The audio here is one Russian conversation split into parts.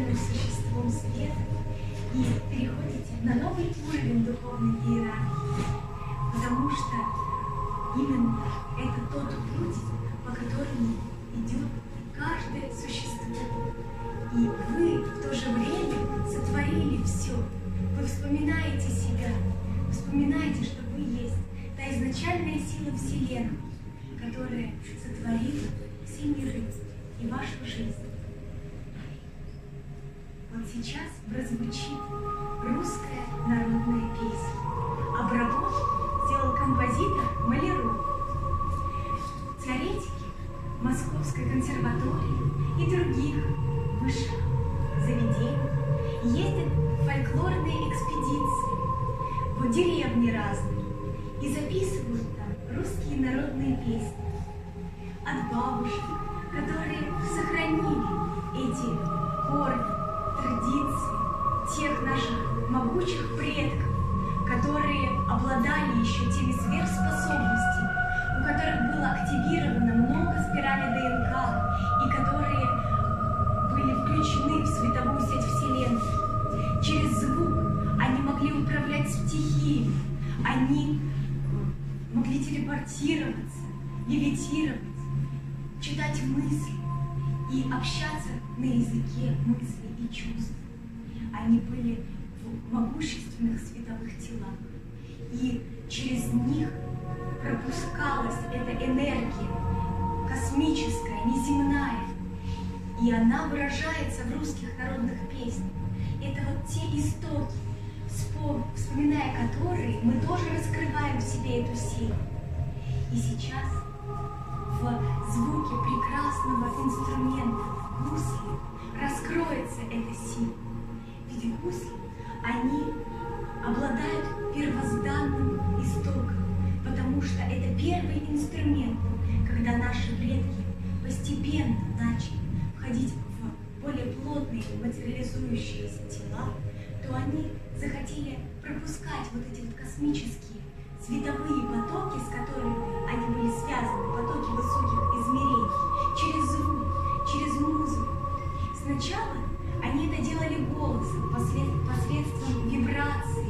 становитесь существом света и переходите на новый уровень духовной иерархии, потому что именно это тот путь, по которому идет каждое существо. И вы в то же время сотворили все. Вы вспоминаете себя, вспоминаете, что вы есть та изначальная сила Вселенной, которая сотворила все миры и вашу жизнь. Вот сейчас прозвучит русская народная песня. Обработку сделал композитор Маляров. Теоретики Московской консерватории и других высших заведений ездят в фольклорные экспедиции в деревни разные и записывают там русские народные песни от бабушек, которые сохранили эти корни, традиции тех наших могучих предков, которые обладали еще теми сверхспособностями, у которых было активировано много спиралей ДНК и которые были включены в световую сеть Вселенной. Через звук они могли управлять стихиями, они могли телепортироваться, левитировать, читать мысли и общаться на языке мыслей и чувств. Они были в могущественных световых телах, и через них пропускалась эта энергия космическая, неземная, и она выражается в русских народных песнях. Это вот те истоки, вспоминая которые, мы тоже раскрываем в себе эту силу. И сейчас в звуке прекрасного инструмента, в гусле, раскроется эта сила. Ведь гусли, они обладают первозданным истоком, потому что это первый инструмент, когда наши предки постепенно начали входить в более плотные материализующиеся тела, то они захотели пропускать вот эти вот космические световые потоки, с которыми они были связаны, потоки высоких измерений, через звук, через музыку. Сначала они это делали голосом, посредством вибрации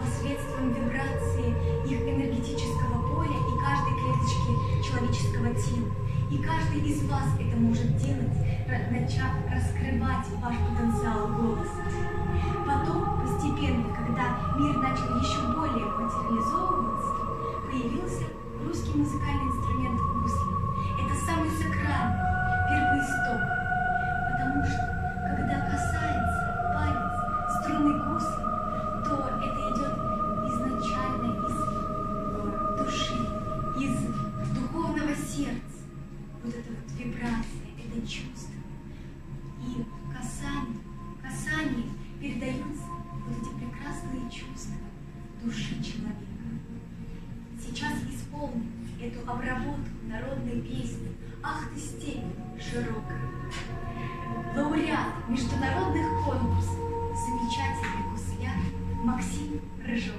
их энергетического поля и каждой клеточки человеческого тела. И каждый из вас это может делать, начав раскрывать ваш потенциал голоса. Потом, постепенно, когда мир начал еще более материализовываться, появился русский музыкальный инструмент гусли. Это самый сакральный, первоисток, потому что, когда касается палец струны гусли, то это идет изначально из души, из духовного сердца. Вот эта вот вибрация, это чувство. И касание передаются вот эти прекрасные чувства души человека. Сейчас исполним эту обработку народной песни «Ах ты, степь широкая». Лауреат международных конкурсов, замечательный гусляр Максим Рыжов.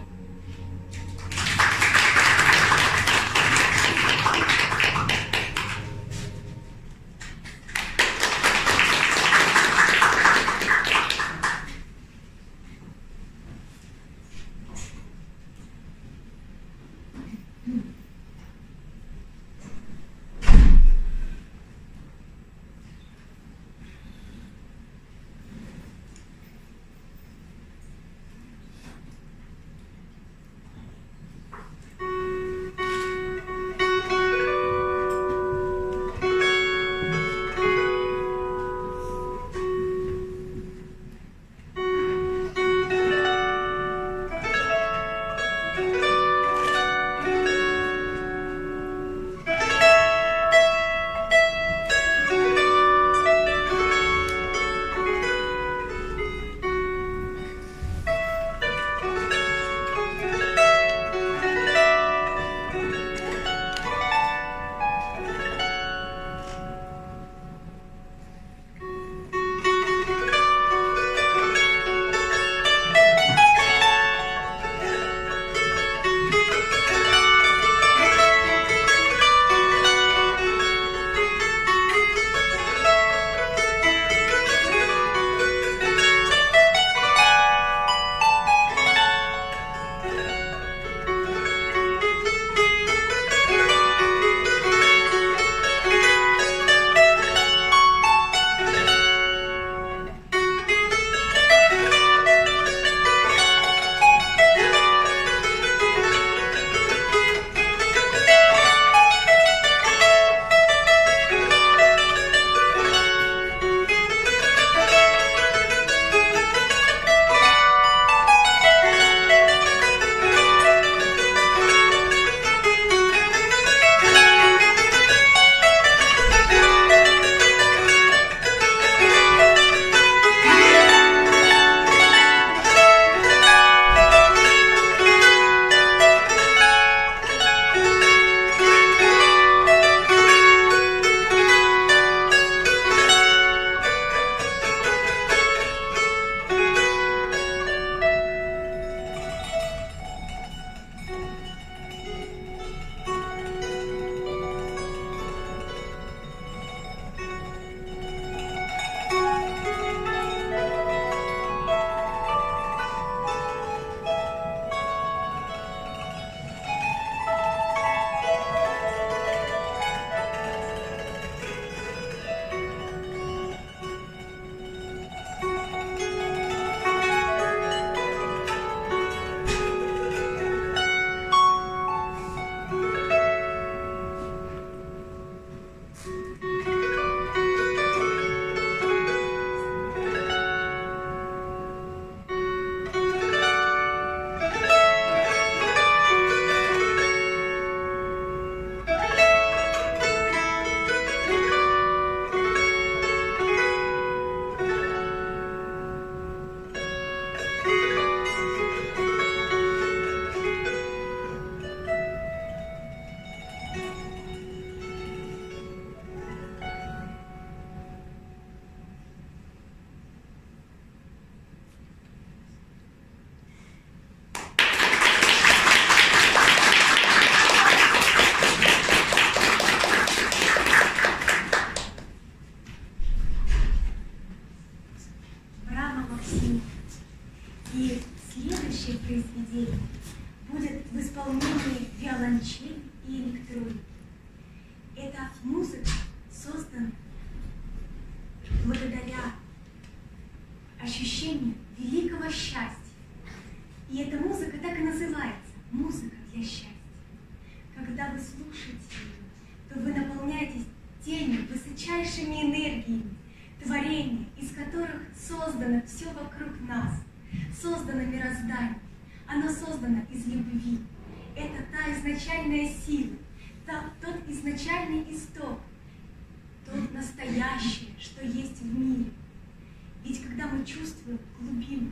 произведение. И следующее произведение будет в исполнении виолончели и электроники. Эта музыка создана благодаря ощущению великого счастья. И эта музыка так и называется – музыка для счастья. Когда вы слушаете ее, то вы наполняетесь теми высочайшими энергиями творения, из которых создано все вокруг нас, создано мироздание. Оно создано из любви. Это та изначальная сила, тот изначальный исток, то настоящее, что есть в мире. Ведь когда мы чувствуем глубину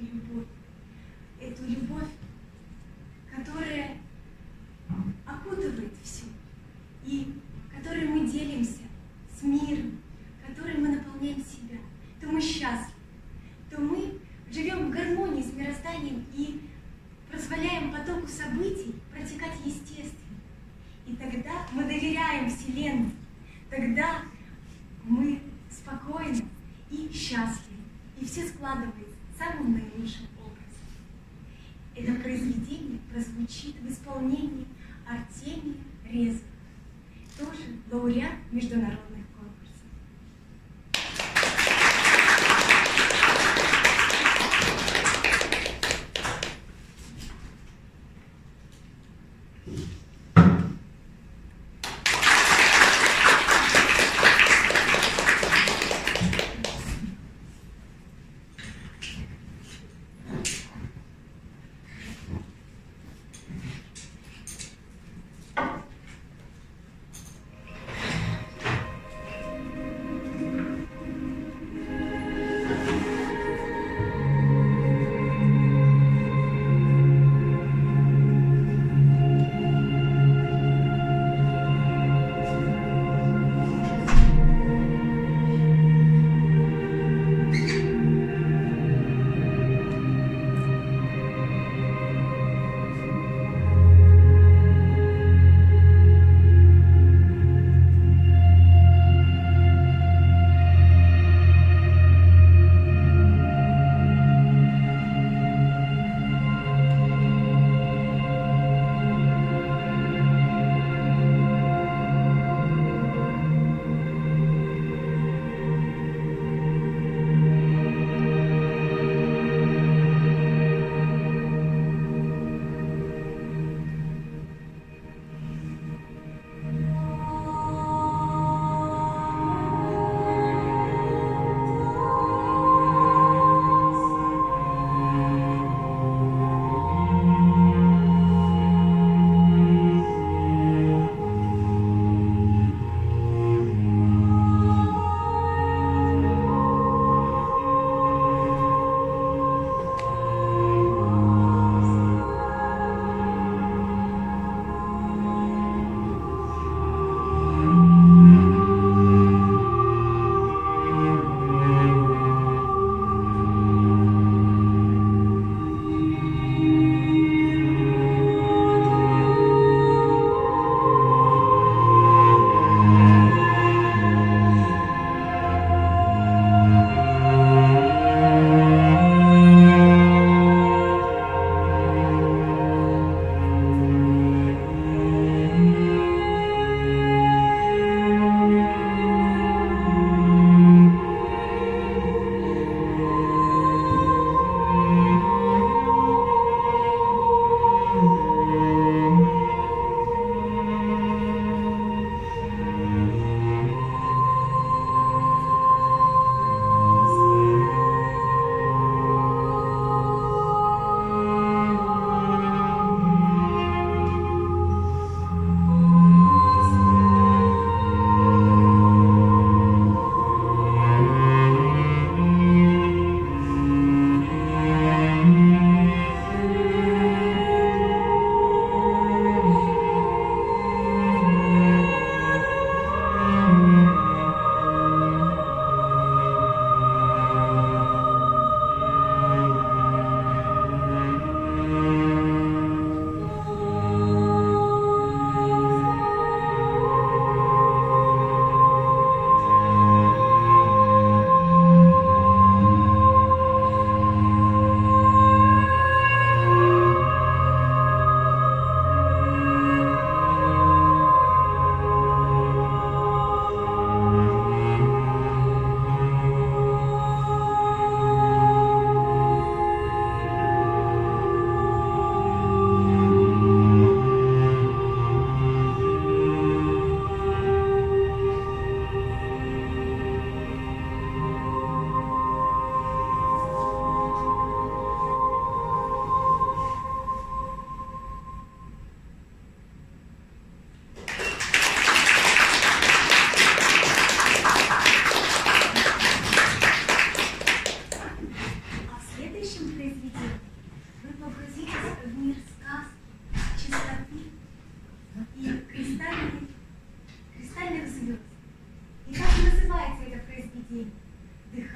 эту любовь, которая окутывает все, и которой мы делимся с миром, которой мы наполняем себя, то мы счастливы, то мы живем в гармонии с мирозданием и позволяем потоку событий протекать естественно. И тогда мы доверяем Вселенной, тогда мы спокойны и счастливы, и все складывается самым наилучшим образом. Это произведение прозвучит в исполнении Артемия Резова, тоже лауреат международных конкурсов.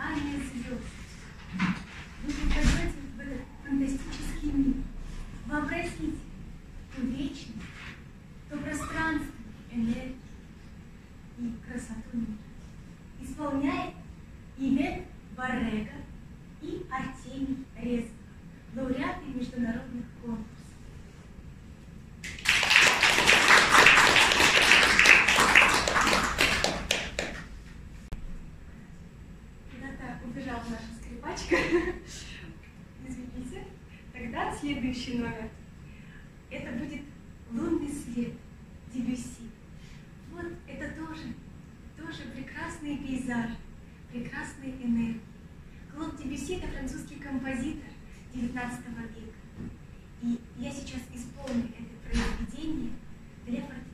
сияние звезд. Вы попадете в этот фантастический мир. Вообразите ту вечность, то пространство, энергию и красоту мира. Исполняет Ивет Баррега и Артемий Резков, лауреаты международных конкурсов. Куда-то убежала наша скрипачка. Извините. Тогда следующий номер. Это будет «Лунный свет» Дебюсси. Вот это тоже прекрасный пейзаж, прекрасные энергии. Клод Дебюсси — это французский композитор XIX века. И я сейчас исполню это произведение для фортепиано.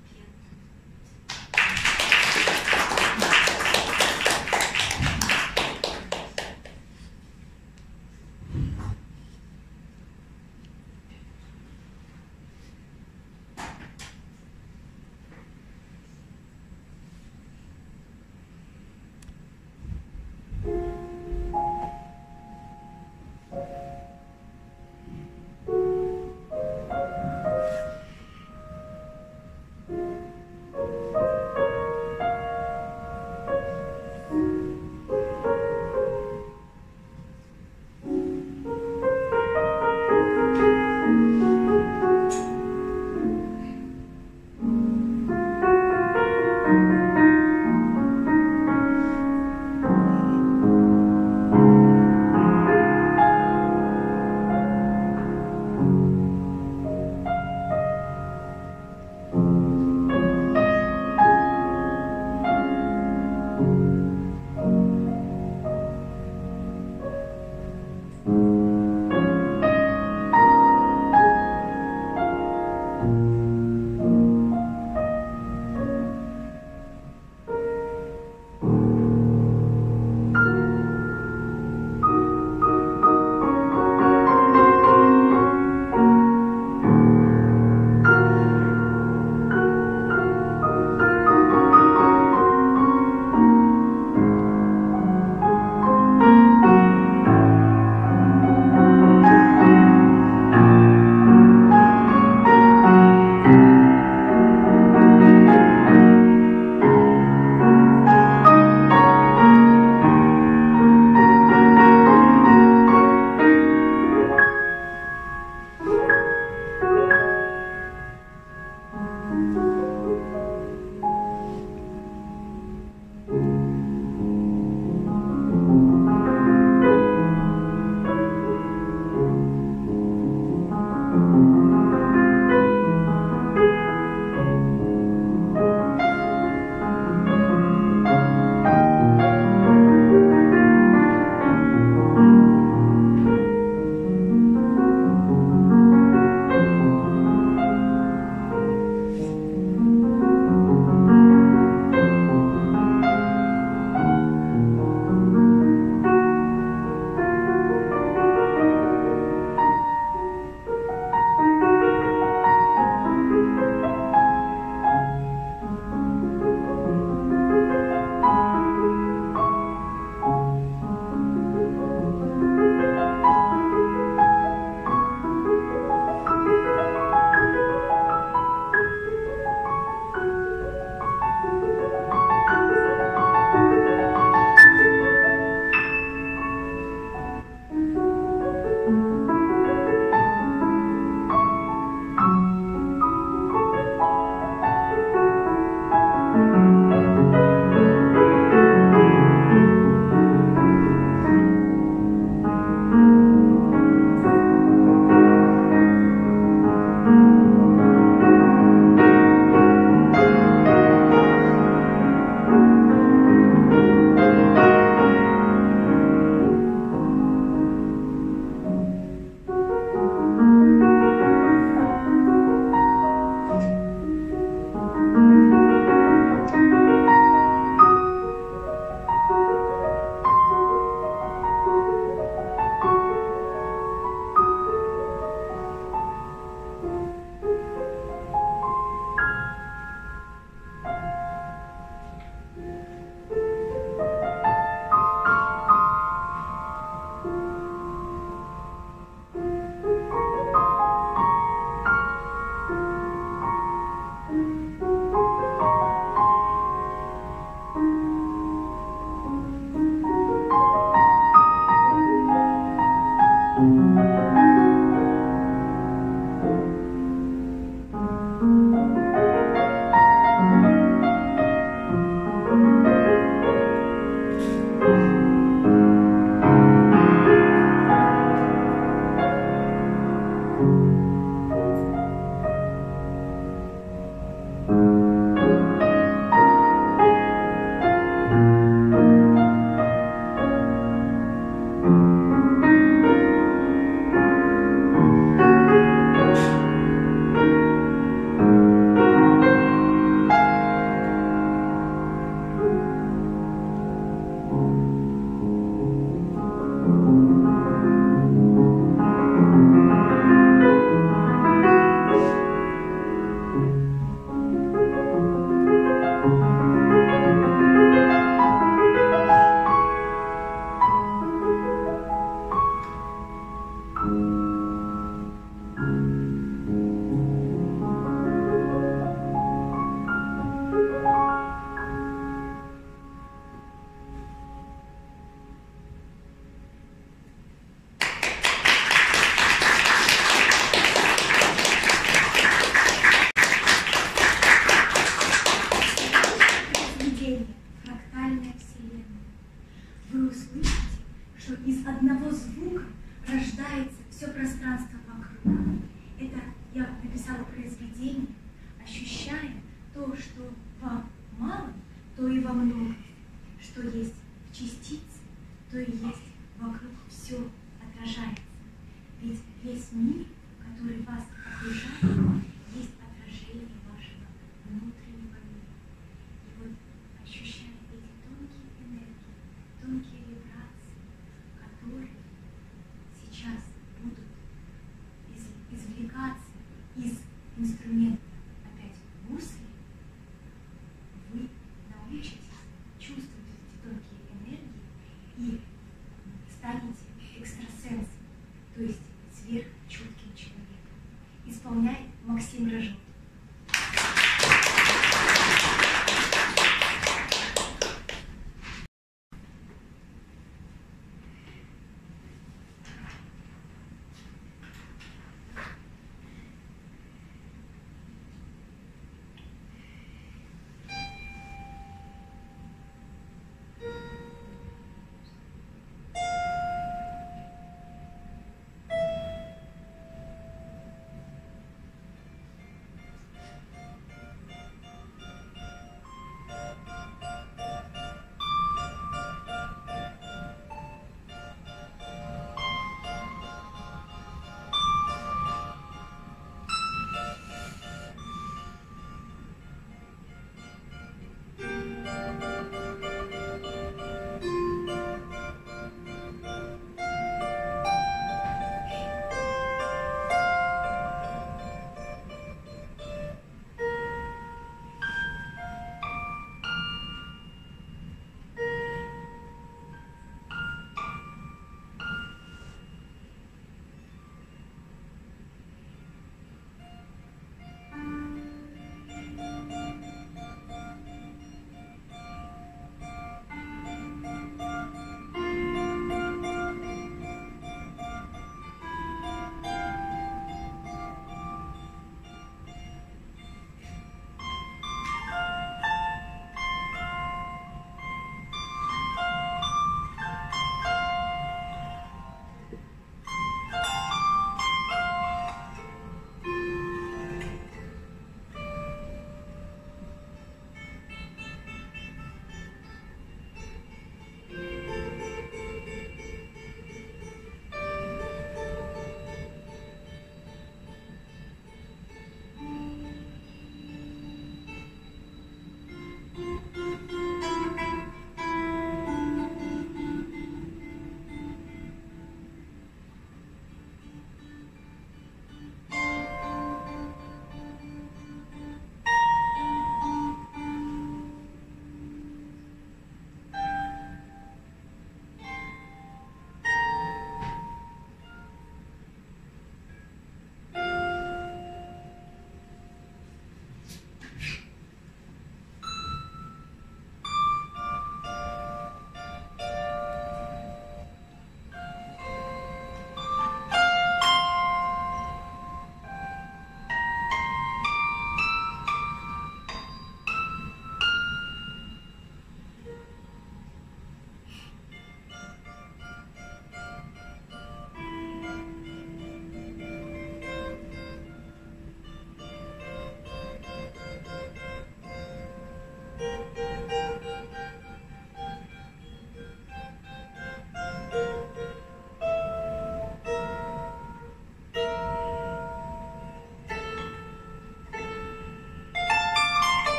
что из одного звука рождается все пространство вокруг. Это я написала произведение, ощущая то, что вам мало, то и во многом, что есть в частице, то и есть вокруг, все отражается. Ведь весь мир, который вас окружает, есть отражение вашего внутреннего мира. И вот, ощущая эти тонкие энергии, тонкие вибрации, которые сейчас будут извлекаться из инструмента опять гусли, вы научитесь чувствовать эти тонкие энергии и станете экстрасенсом, то есть сверхчутким человеком. Исполняет Максим Рожок.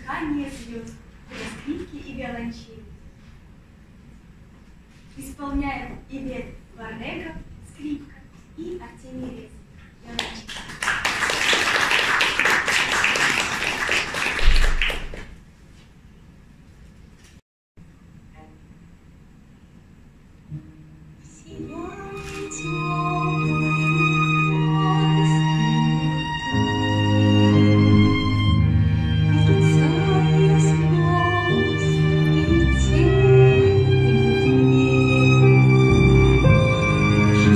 дыхание звезд для скрипки и виолончели. Исполняет Ивет Варнегов, скрипка, и Артемий Резник, виолончель. Thank you.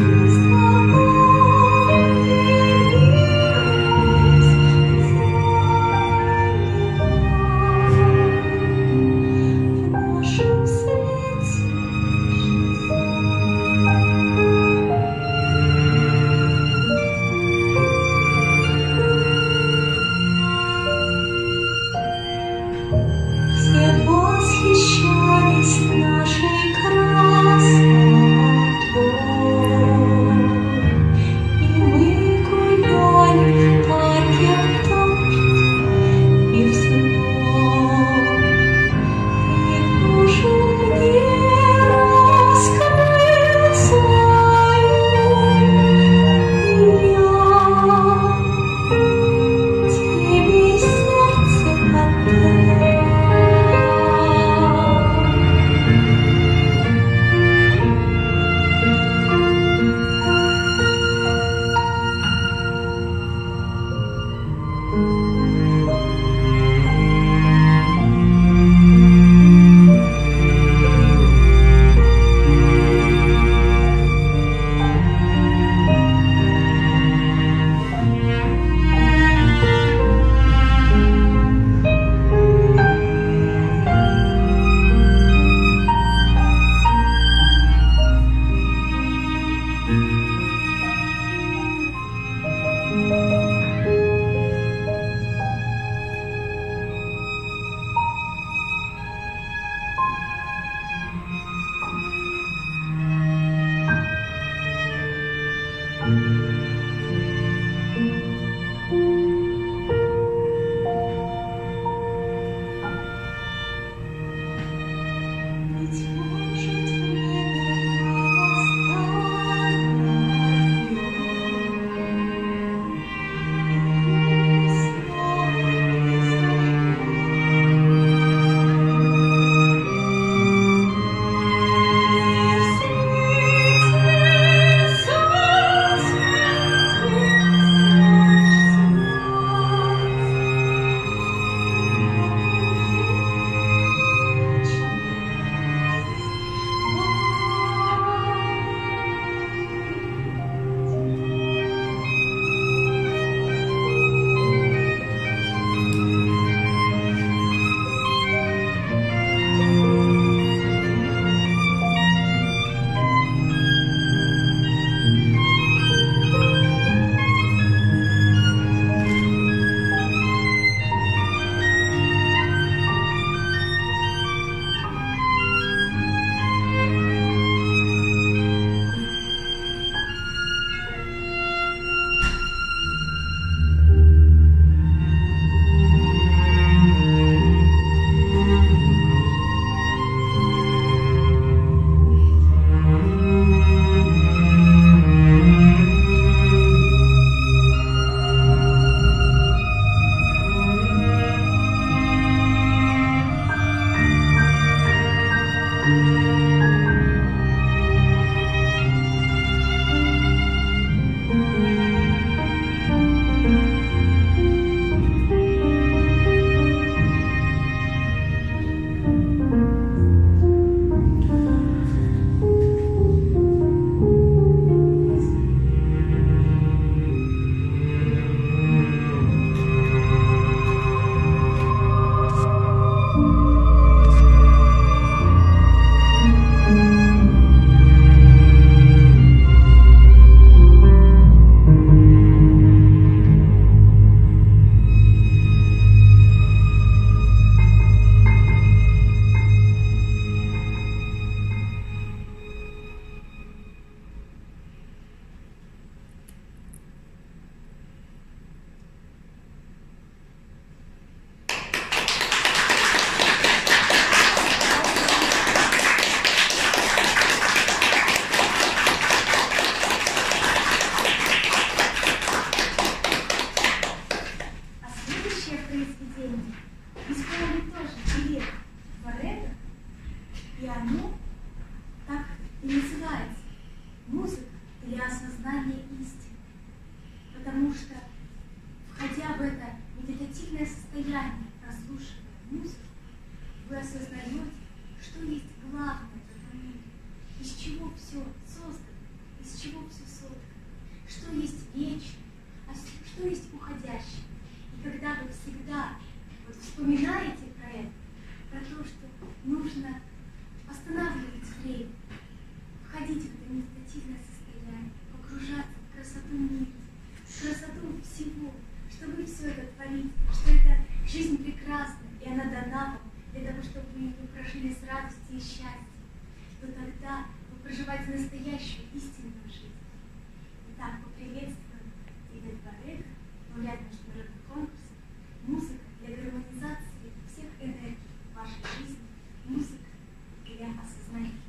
исполнит тоже дуэт Барретта, и оно так и называется «Музыка для осознания истины». Потому что, входя в это медитативное состояние, прослушивая музыку, вы осознаете, что есть главное в этом мире, из чего все создано, из чего все создано, что есть вечное, а что есть уходящее. И когда вы всегда вспоминаете про это, про то, что нужно останавливать время, входить в это медитативное состояние, погружаться в красоту мира, в красоту всего, что вы все это творите, что эта жизнь прекрасна, и она дана вам для того, чтобы вы ее прожили с радостью и счастьем, то тогда вы проживаете настоящую истинную жизнь. Итак, поприветствуем Дуэт Барретта, лауреат международных конкурсов, музыка для гармонизации всех энергий вашей жизни, музыка для осознания истины.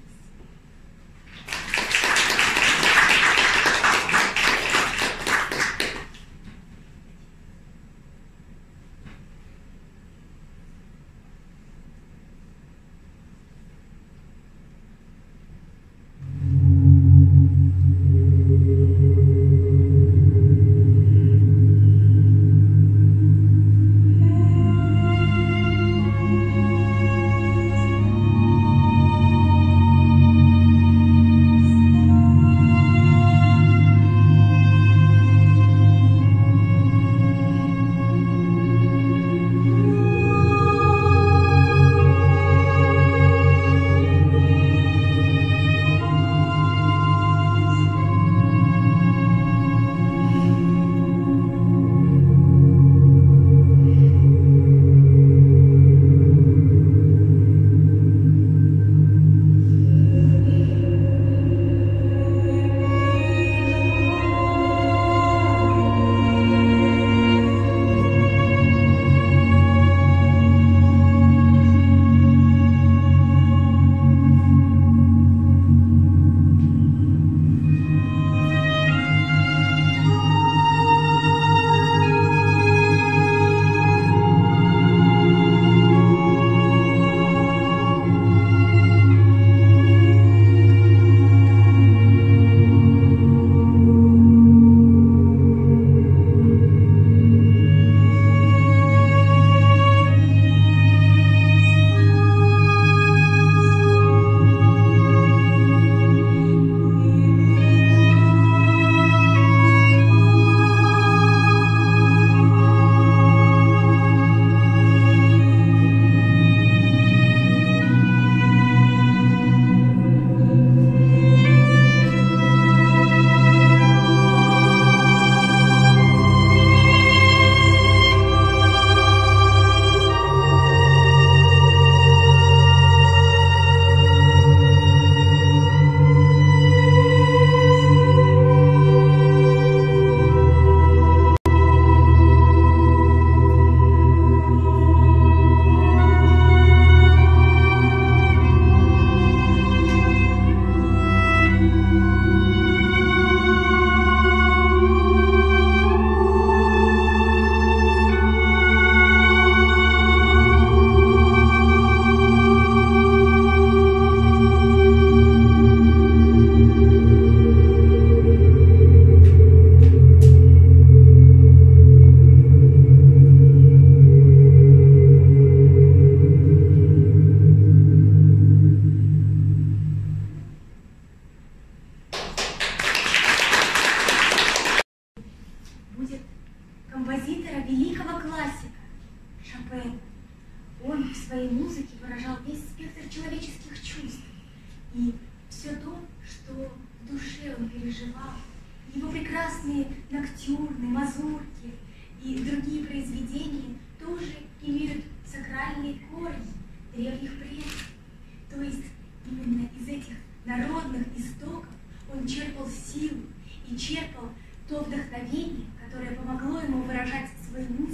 Его прекрасные ноктюрны, мазурки и другие произведения тоже имеют сакральные корни древних предков. То есть именно из этих народных истоков он черпал силу и черпал то вдохновение, которое помогло ему выражать свои мысли